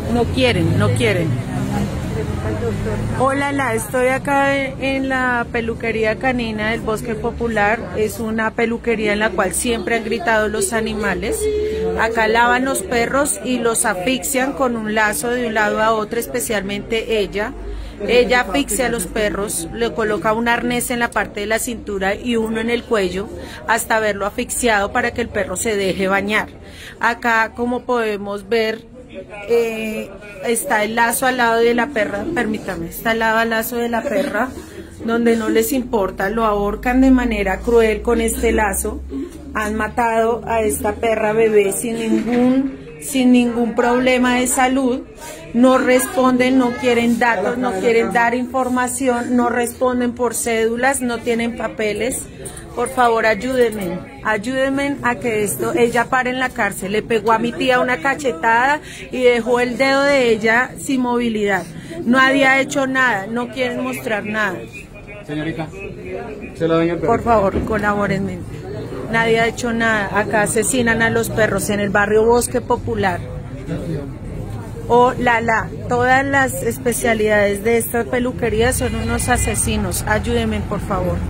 No quieren, no quieren. Hola, estoy acá en la peluquería canina del Bosque Popular. Es una peluquería en la cual siempre han gritado los animales. Acá lavan los perros y los asfixian con un lazo de un lado a otro, especialmente ella. Ella asfixia a los perros, le coloca un arnés en la parte de la cintura y uno en el cuello hasta verlo asfixiado para que el perro se deje bañar. Acá, como podemos ver, está el lazo al lado de la perra, permítame, está al lazo de la perra, donde no les importa, lo ahorcan de manera cruel con este lazo. Han matado a esta perra bebé sin ningún problema de salud. No responden, no quieren datos, no quieren dar información, no responden por cédulas, no tienen papeles. Por favor, ayúdenme a que ella pare en la cárcel. Le pegó a mi tía una cachetada y dejó el dedo de ella sin movilidad. Nadie ha hecho nada, no quieren mostrar nada. Señorita, se lo doy el perro. Por favor, colabórenme. Nadie ha hecho nada. Acá asesinan a los perros en el barrio Bosque Popular. Todas las especialidades de esta peluquería son unos asesinos. Ayúdenme, por favor.